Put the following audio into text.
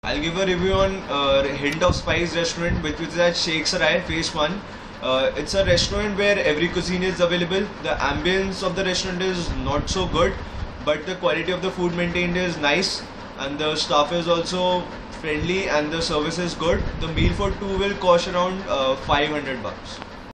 I'll give a review on Hint of Spice restaurant, which is at Sheikh Sarai, Phase 1. It's a restaurant where every cuisine is available. The ambience of the restaurant is not so good, but the quality of the food maintained is nice, and the staff is also friendly and the service is good. The meal for two will cost around 500 bucks.